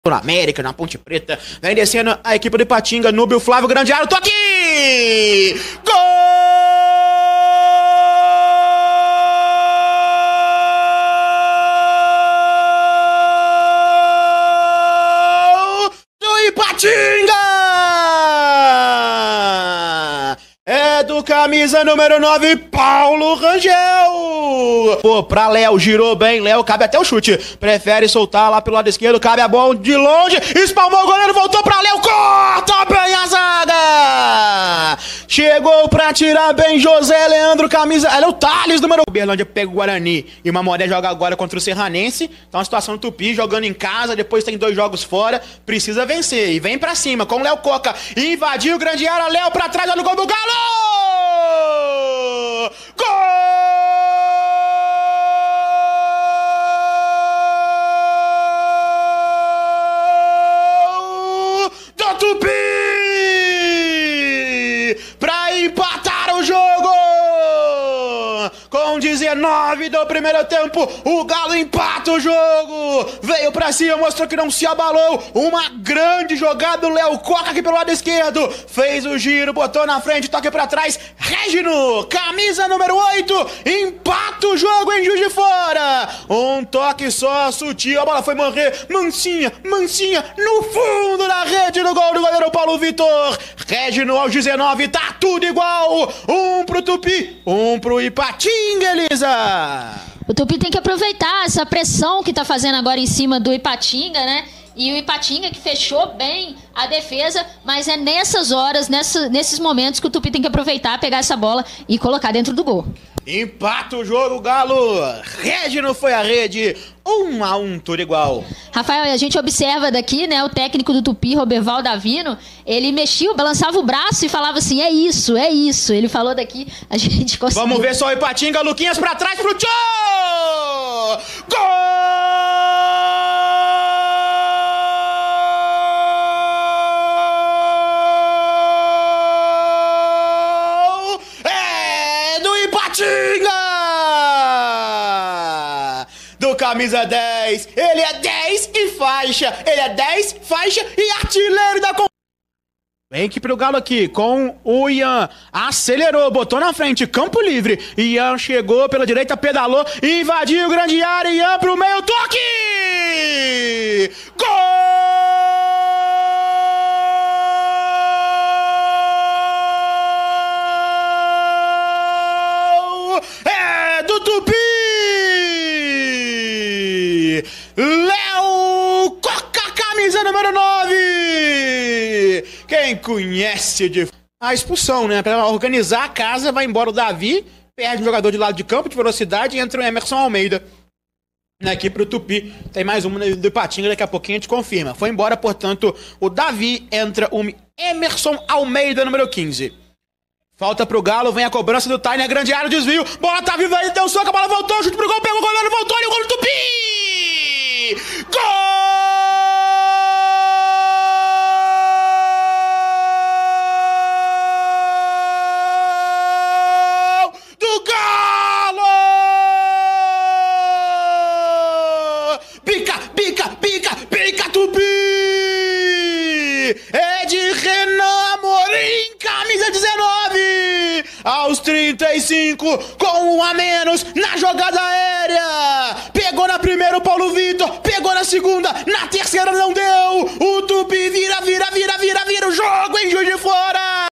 na América, na Ponte Preta. Vem descendo a equipe do Ipatinga, Núbio, Flávio, grande área, toque! Gol do Ipatinga! É do camisa número 9, Paulo Rangel. Pô, pra Léo, girou bem, Léo, cabe até o chute. Prefere soltar lá pelo lado esquerdo, cabe a bola de longe, espalmou o goleiro, voltou pra Léo, corta bem a zaga. Chegou pra tirar bem José Leandro, camisa... É o Thales, número... Uberlândia pega o Guarani e o Mamoré joga agora contra o Serranense. Então a situação do Tupi, jogando em casa, depois tem 2 jogos fora, precisa vencer. E vem pra cima, com o Léo Coca, invadiu o grande área, Léo pra trás, olha o gol do Galo! Gol! Do Tupi! Pra empatar o jogo! Com 19 do primeiro tempo, o Galo empata o jogo! Veio pra cima, mostrou que não se abalou. Uma grande jogada do Léo Coca aqui pelo lado esquerdo. Fez o giro, botou na frente, toque pra trás. Régino, camisa número 8, empata o jogo em Juiz de Fora. Um toque só, sutil, a bola foi morrer. Mansinha, no fundo da rede do gol do goleiro Paulo Vitor. Régino aos 19, tá tudo igual. Um pro Tupi, um pro Ipatinga, Elisa. O Tupi tem que aproveitar essa pressão que tá fazendo agora em cima do Ipatinga, né? E o Ipatinga que fechou bem a defesa, mas é nessas horas, nesses momentos que o Tupi tem que aproveitar, pegar essa bola e colocar dentro do gol. Empata o jogo, Galo. Régino foi a rede. 1-1, tudo igual. Rafael, a gente observa daqui, né, o técnico do Tupi, Roberval Davino, ele mexia, balançava o braço e falava assim, é isso. Ele falou daqui, a gente conseguiu. Vamos ver só o Ipatinga, Luquinhas pra trás pro tchô! Gol! Do camisa 10, ele é 10 e faixa, e artilheiro da... Vem aqui pro Galo aqui, com o Ian, acelerou, botou na frente, campo livre, Ian chegou pela direita, pedalou, invadiu grande área, Ian pro meio, toque! Gol! É do Tupi! Léo Coca, camisa número 9! Quem conhece de... A expulsão, né? Pra organizar a casa, vai embora o Davi, perde um jogador de lado de campo, de velocidade, e entra o Emerson Almeida. Aqui pro Tupi, tem mais uma do Ipatinga, daqui a pouquinho a gente confirma. Foi embora, portanto, o Davi, entra o Emerson Almeida, número 15. Falta pro Galo, vem a cobrança do Tainer, grande área, desvio, bola tá viva aí, deu soco, a bola voltou, chute pro gol, pegou o goleiro, voltou, e o gol do Tupi! Gol! Do Galo! Pica, Tupi! É de Renan Amorim, camisa 19! Aos 35, com 1 a menos, na jogada aérea! Pegou na primeira o Paulo Vitor, pegou na segunda, na terceira não deu! O Tupi vira!